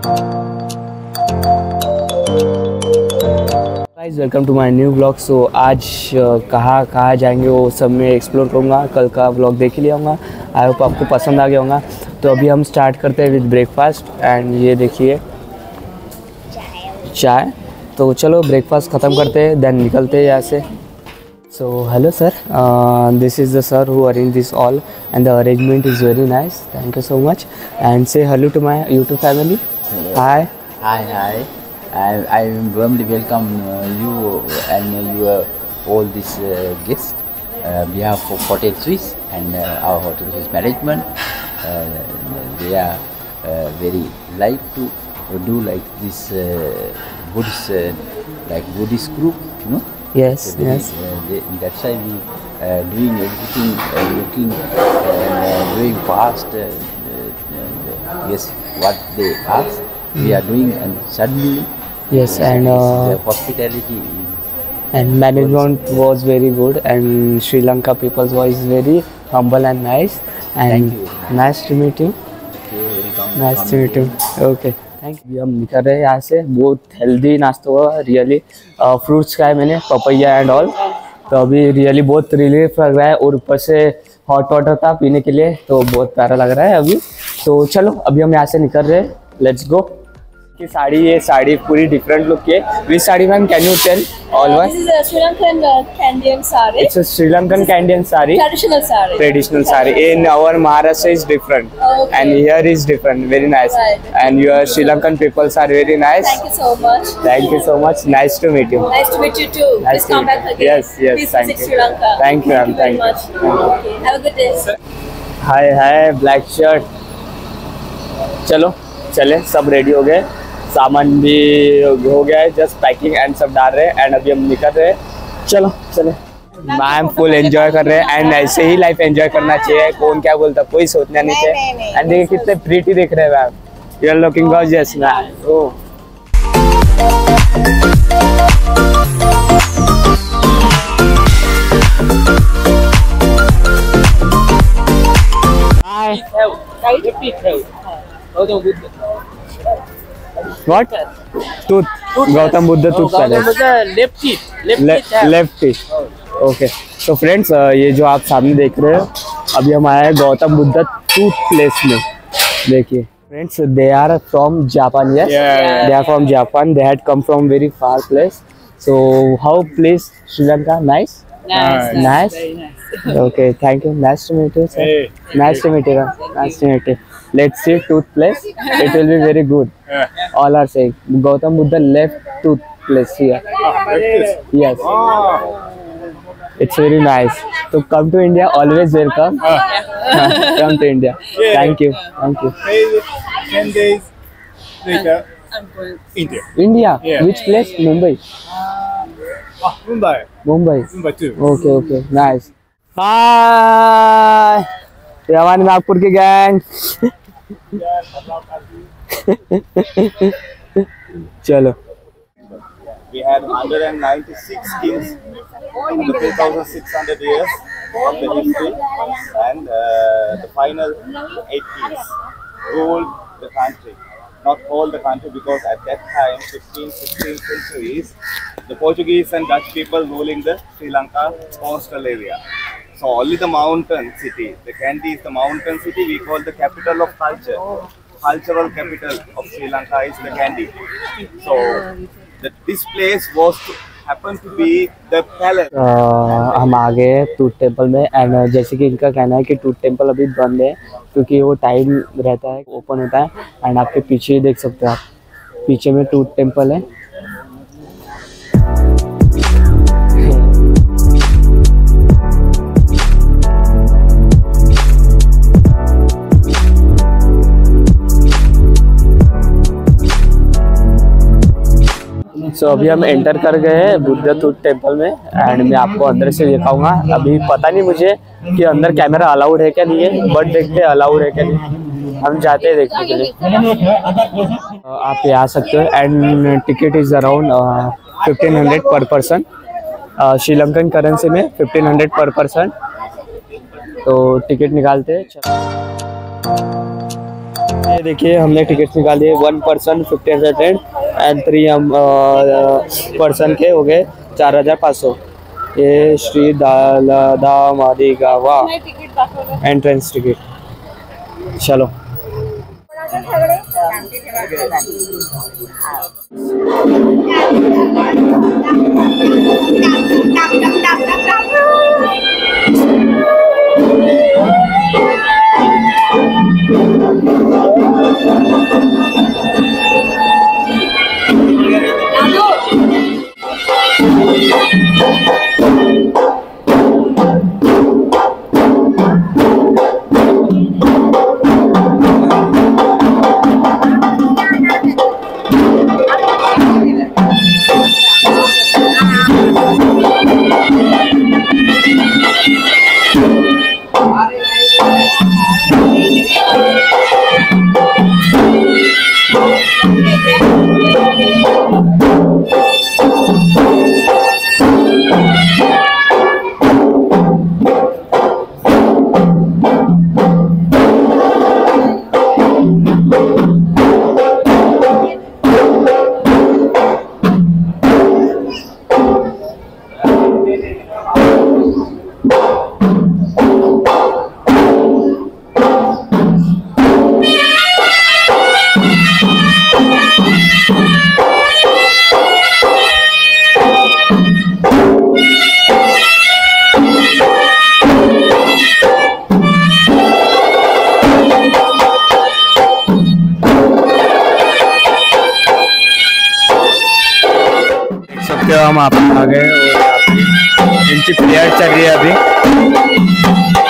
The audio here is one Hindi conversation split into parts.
Guys welcome to my new vlog. So आज कहाँ जाएंगे वो सब मैं एक्सप्लोर करूँगा। कल का व्लॉग देख ही लिया होगा। आई होप आपको पसंद आ गया होगा। तो अभी हम स्टार्ट करते हैं विद ब्रेकफास्ट एंड ये देखिए चाय। तो चलो ब्रेकफास्ट ख़त्म करते हैं देन निकलते हैं यहाँ से। So hello sir, this is the sir who arranged this all and the arrangement is very nice. Thank you so much and say hello to my YouTube family. Hi. Hi. I warmly welcome you and your all these guests behalf of Hotel Swiss and our Hotel Swiss management. They are very like to do like this Buddhist group, you know. Yes. That's why we doing everything, looking and doing fast. Yes, what they ask, we are doing, and suddenly Yes, and the hospitality and management was very good and Sri Lanka people's was very humble and nice and Thank you. nice to meet you. welcome. Nice to meet you. Okay. Thank you. हम निकल रहे हैं यहाँ से। बहुत हेल्दी नाश्ता हुआ रियली। फ्रूट्स खाए मैंने, पपैया एंड ऑल। तो अभी रियली बहुत रिलीफ लग रहा है और ऊपर से हॉट वाटर था पीने के लिए, तो बहुत प्यारा लग रहा है अभी। तो चलो अभी हम यहाँ से निकल रहे हैं। Let's go. की साड़ी, ये साड़ी पूरी डिफरेंट लुक की है। Which sari ma'am, can you tell all one? This is a Sri Lankan Kandyan sari. It's a Sri Lankan Kandyan sari. Traditional sari. Traditional sari. In our Maharashtra is different, Okay. and here is different. Very nice. Right. And your Sri Lankan peoples are very nice. Thank you so much. Thank you so much. Nice to meet you. Nice to meet you too. Nice Please to come meet back you. again. Yes, Please thank visit you. Sri Lanka. Thank you, ma'am. very Thank much. you. Okay. Have a good day. Hi black shirt. चलो चले, सब रेडी हो गए, सामान भी हो गया है, जस्ट पैकिंग एंड सब डाल रहे हैं एंड अभी हम निकल रहे हैं। चलो चले। मैम फुल एंजॉय कर रहे हैं एंड ऐसे ही लाइफ एंजॉय करना चाहिए। कौन क्या बोलता, कोई सोचना नहीं चाहिए। एंड देखिए कितने प्रीटी दिख रहे हैं ma'am. You are looking gorgeous ma'am. Oh What? Tooth. Gautam Buddha tooth palace. Left teeth. Okay. तो फ्रेंड्स ये जो आप सामने देख रहे हो, अभी हम आए हैं गौतम बुद्ध टूथ प्लेस में। देखिए friends, they are from Japan. Yes, they are from Japan. They had come from very far place. So how place Sri Lanka? Nice. Nice. Okay, thank you. Nice to meet you, sir. Nice to meet you. Nice to meet you. Let's see tooth place. It will be very good. All are saying Gautam Buddha left tooth place here. Yes. It's very nice. So come to India. Always welcome. Come to India. Thank you. Thank you. 10 days later, India. India. Yeah. Which place? Mumbai. Mumbai. Mumbai too. Okay. Nice. Hi. ये हमारे नागपुर की गैंग। चलो। We had 196 kings of the 2,600 years of the history, and the final 8 kings ruled the country. Not all the country, because at that time, 15th, 16th centuries, the Portuguese and Dutch people ruling the Sri Lanka coastal area. So only the mountain city, the Kandy is the mountain city. We call the capital of culture. Cultural capital of Sri Lanka is the Kandy. So this place happened to be the palace. हम आ गए टूथ टेम्पल में एंड जैसे कि इनका कहना है कि टूथ टेम्पल अभी बंद है क्योंकि वो टाइम रहता है, ओपन होता है। एंड आपके पीछे ही देख सकते हो आप, पीछे में टूथ टेम्पल है। सो अभी हम एंटर कर गए हैं बुद्ध टूथ टेम्पल में एंड मैं आपको अंदर से दिखाऊंगा। अभी पता नहीं मुझे कि अंदर कैमरा अलाउड है क्या नहीं है, बट देखते हैं अलाउड है क्या नहीं। हम जाते हैं देखने के लिए। आप ये आ सकते हो एंड टिकट इज़ अराउंड 1500 पर पर्सन। श्रीलंकन करेंसी में 1500 पर पर्सन। तो टिकट निकालते हैं। ये देखिए हमने टिकट निकाली है, 1 पर्सन 50 एंड 3 पर्सन के हो गए 4500। ये श्री दामादी गावा एंट्रेंस टिकट। चलो हम आप आ गए और इनकी प्रेयर चल रही है अभी।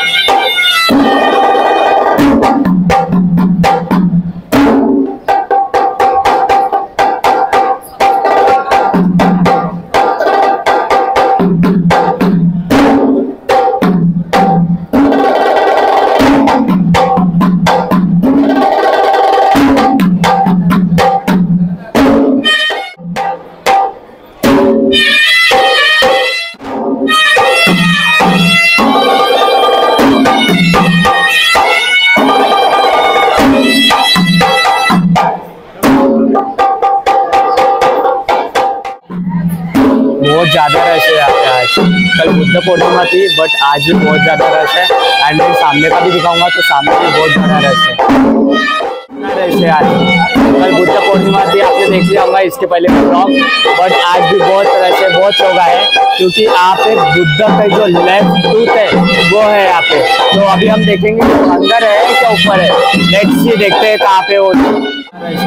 बहुत ज़्यादा रश है यहाँ पे आज। कल बुद्ध पूर्णिमा थी बट आज भी बहुत ज़्यादा रश है। एंड मैं सामने का भी दिखाऊंगा तो सामने भी बहुत ज़्यादा रश है। कितना रश है आज। कल बुद्ध पूर्णिमा थी, आपने देख लिया होगा इसके पहले का ब्लॉग, बट आज भी बहुत रश है, बहुत लोग आए क्योंकि यहाँ पे बुद्ध का जो लेफ्ट टूथ है वो है यहाँ पे। तो अभी हम देखेंगे अंदर है क्या ऊपर है, लेट्स सी, देखते हैं कहाँ पे वो रश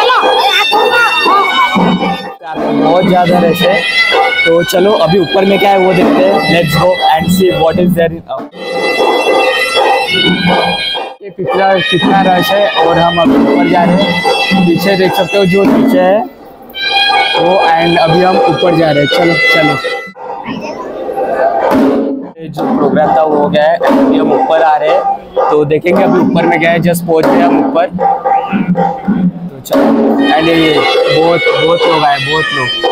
है। बहुत ज़्यादा रश है, तो चलो अभी ऊपर में क्या है वो देखते हैं। Let's go and see what is there. ये कितना रश है और हम अभी ऊपर जा रहे हैं। पीछे देख सकते हो जो पीछे है वो, एंड अभी हम ऊपर जा रहे हैं। चलो चलो, ये जो प्रोग्राम था वो हो गया है, अभी हम ऊपर आ रहे हैं तो देखेंगे अभी ऊपर में क्या है। जस्ट पहुंच गए हम ऊपर, तो चलो। एंड ये बहुत लोग आए, बहुत लोग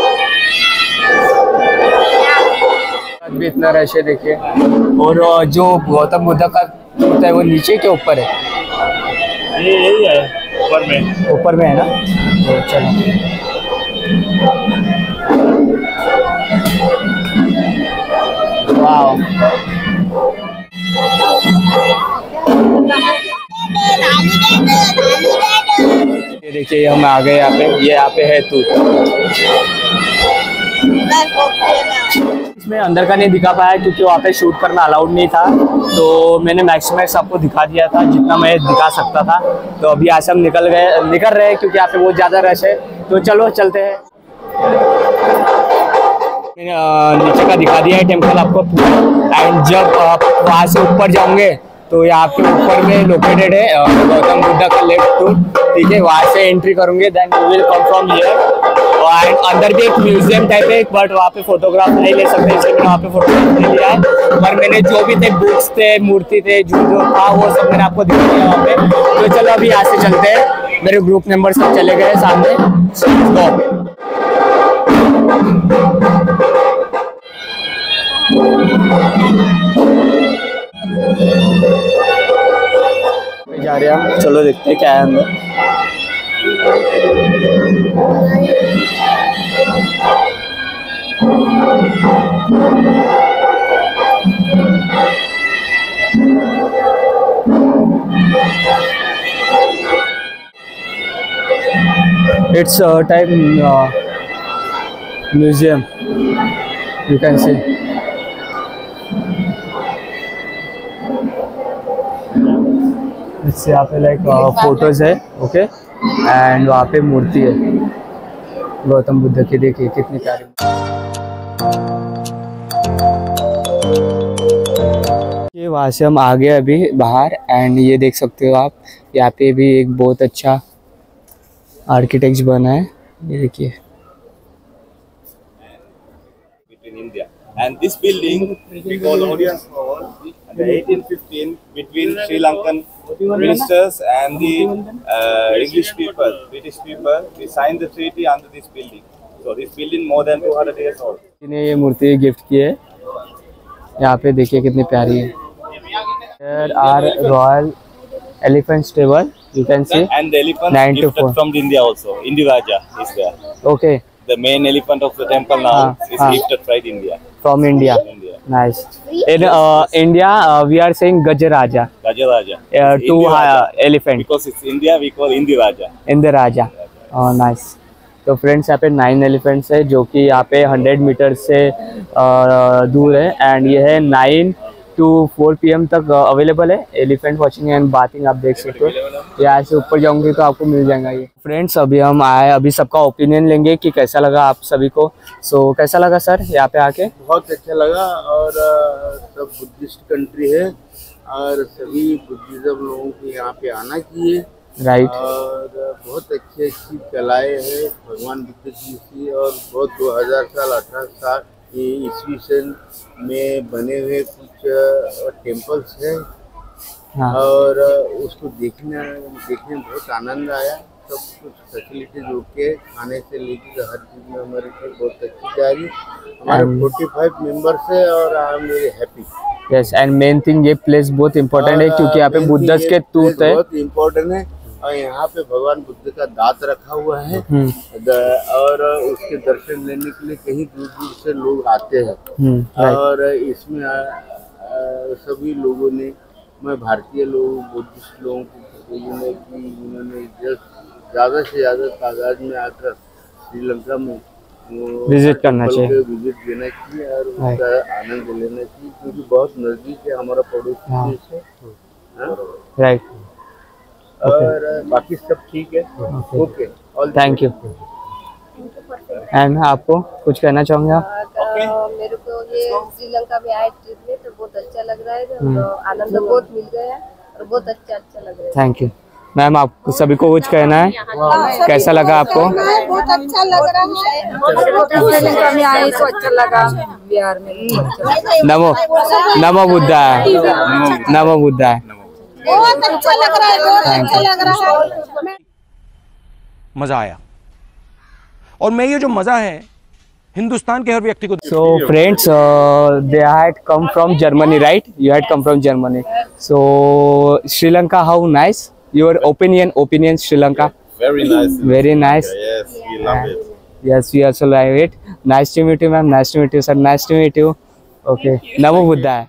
भी, इतना रश है देखिए। और जो गौतम बुद्ध का टूथ है वो नीचे के ऊपर है, ये यही है ऊपर में है ना। तो चलो वाह, ये देखिए हम आ गए यहाँ पे। ये यहाँ पे है टूथ। इसमें अंदर का नहीं दिखा पाया क्योंकि वहाँ पे शूट करना अलाउड नहीं था, तो मैंने मैक्सिमम आपको दिखा दिया था जितना मैं दिखा सकता था। तो अभी आज हम निकल रहे हैं क्योंकि यहाँ पे बहुत ज़्यादा रश है। तो चलो चलते हैं। मैंने नीचे का दिखा दिया है टेम्पल आपको, एंड जब आप वहाँ से ऊपर जाओगे तो यहाँ पे ऊपर में लोकेटेड है गौतम बुद्ध का लेफ्ट टूथ, ठीक है। वहाँ से एंट्री करूँगे, then you will come from here. And अंदर भी एक म्यूजियम टाइप है, बट वहाँ पे फोटोग्राफ नहीं ले सकते, इसलिए मैंने वहाँ पे फोटोग्राफ नहीं लिया है। पर मैंने जो भी थे, बुक्स थे, मूर्ति थे, जो था वो सब मैंने आपको दिखा दिया वहाँ पे। तो चलो अभी यहाँ से चलते हैं। मेरे ग्रुप मेंबर सब चले गए सामने। जा रहे हैं हम, चलो देखते हैं क्या है अंदर। It's a type museum, you can see. इससे यहाँ पे लाइक फोटोज है, ओके, एंड वहाँ पे मूर्ति है गौतम बुद्ध की, देखिए कितनी प्यारी। ये वहाँ से हम आ गए अभी बाहर, एंड ये देख सकते हो आप, यहाँ पे भी एक बहुत अच्छा आर्किटेक्ट बना है, ये देखिए। Between India and this building we call Audience Hall. And the 1815 between Sri Lankan ministers and the English people, British people, we signed the treaty under this building. So this building more than 200 years old. इन्हें ये मूर्ति गिफ्ट की है, यहाँ पे देखिए कितनी प्यारी है। Here are royal elephant stable, you can see. And the elephant 9 to 4 gifted from India also. Indiraja is there. Okay. The main elephant of the temple now is gifted from India. From India. India. Nice. In India, we are saying Gajaraja. Gajaraja. Two elephant. Because it's India, we call Indiraja. Indiraja. Oh, nice. तो फ्रेंड्स यहाँ पे 9 एलिफेंट्स है जो कि यहाँ पे 100 मीटर से दूर है, एंड ये है 9 to 4 PM तक अवेलेबल है। एलिफेंट वॉचिंग एंड बाथिंग आप देख सकते हो। यहाँ से ऊपर जाऊंगे तो आपको मिल जाएगा ये। फ्रेंड्स अभी हम आए, अभी सबका ओपिनियन लेंगे कि कैसा लगा आप सभी को। सो कैसा लगा सर यहाँ पे आके? बहुत अच्छा लगा, और सब बुद्धिस्ट कंट्री है और सभी बुद्धिज्म लोगों को यहाँ पे आना चाहिए। राइट। और बहुत अच्छी अच्छी कलाएँ हैं भगवान बुद्ध जी की, और बहुत 2000 साल 18 साल ईस्वी सन में बने हुए कुछ टेम्पल्स हैं। हाँ। और उसको देखने में बहुत आनंद आया। सब कुछ फैसिलिटीज ओके, खाने से लेकर हर चीज़ में हमारे को बहुत अच्छी जा रही। हमारे 45 मेंबर्स है और I am very happy. Yes, and main thing ये प्लेस बहुत इम्पोर्टेंट है क्योंकि यहाँ पे बुद्ध के तूत है, बहुत इम्पोर्टेंट है। और यहाँ पे भगवान बुद्ध का दांत रखा हुआ है, और उसके दर्शन लेने के लिए कहीं दूर दूर से लोग आते हैं। और इसमें सभी लोगों ने, मैं भारतीय लोग, बुद्धिस्ट लोगों को उन्होंने ज़्यादा से ज़्यादा तादाद में आकर श्रीलंका में विजिट करना चाहिए, विजिट देना चाहिए और उसका आनंद लेना चाहिए, क्योंकि बहुत नज़दीक है, हमारा पड़ोसी देश है। राइट। और बाकी सब ठीक है। Okay, thank you. एंड आपको कुछ कहना चाहोगे आप? मेरे को ये श्रीलंका में आए ट्रिप में तो बहुत अच्छा लग रहा है, तो आनंद बहुत मिल गया और बहुत अच्छा लग रहा है। Thank you ma'am. आपको सभी को कुछ कहना है? कैसा लगा आपको? बहुत अच्छा लग रहा है, श्रीलंका में आए तो अच्छा लगा, बिहार में। नमो नमो बुद्धाय, नमो बुद्धाय। बहुत अच्छा लग रहा है, बहुत अच्छा लग रहा है। मजा आया, और मैं ये जो मजा है हिंदुस्तान के हर व्यक्ति को। So friends, they had come from Germany, right? You had come from Germany. So Sri Lanka, how nice? Your opinion, Sri Lanka? Very nice. Very nice. Yes, we love it. Yes, we also love it. Nice to meet you, ma'am. Nice to meet you, sir. Nice to meet you. Okay. Namo Buddhaya.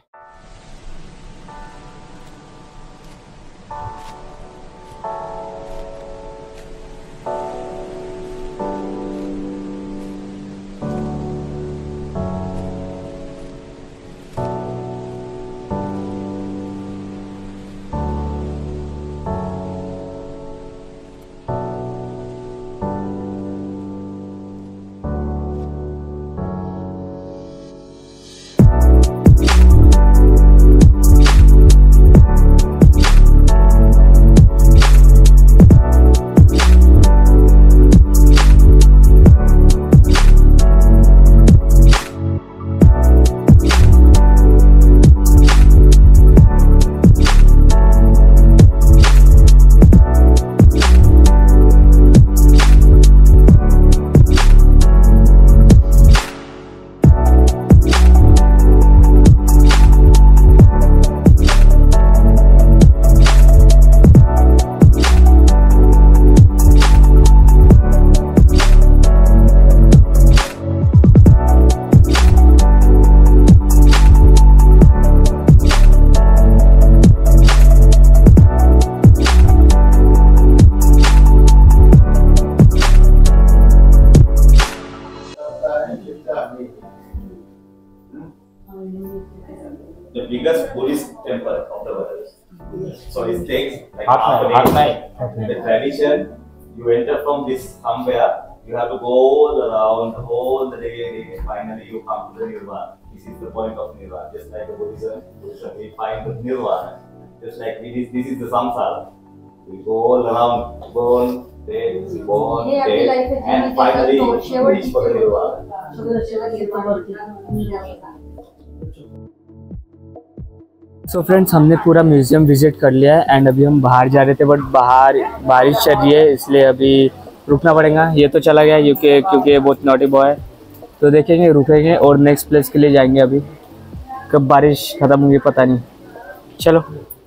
biggest Buddhist temple of the world. So it takes like half a day. The tradition, you enter from this somewhere, you have to go all around all the day, and finally you come to the Nirvana. This is the point of Nirvana. Just like the Buddhism, we find the Nirvana. Just like this is the samsara. We go all around, born, dead, born, dead, and finally reach for the Nirvana. So friends, हमने पूरा म्यूज़ियम विजिट कर लिया है एंड अभी हम बाहर जा रहे थे, बट बाहर बारिश चल रही है इसलिए अभी रुकना पड़ेगा। ये तो चला गया क्योंकि ये बहुत नॉटी बॉय है, तो देखेंगे, रुकेंगे और नेक्स्ट प्लेस के लिए जाएंगे। अभी कब बारिश ख़त्म होगी पता नहीं। चलो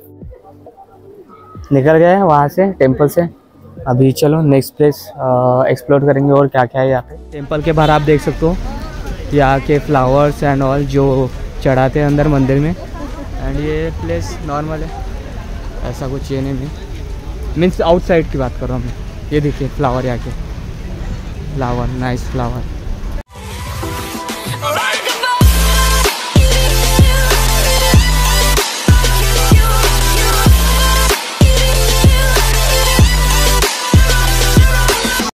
निकल गए हैं वहाँ से टेंपल से, अभी चलो नेक्स्ट प्लेस एक्सप्लोर करेंगे और क्या क्या है यहाँ पे। टेंपल के बाहर आप देख सकते हो यहाँ के फ्लावर्स एंड ऑल जो चढ़ाते हैं अंदर मंदिर में। एंड ये प्लेस नॉर्मल है, ऐसा कुछ ये नहीं, मीन्स आउटसाइड की बात कर रहा हूँ मैं। ये देखिए फ्लावर, यहाँ के फ्लावर, नाइस फ्लावर।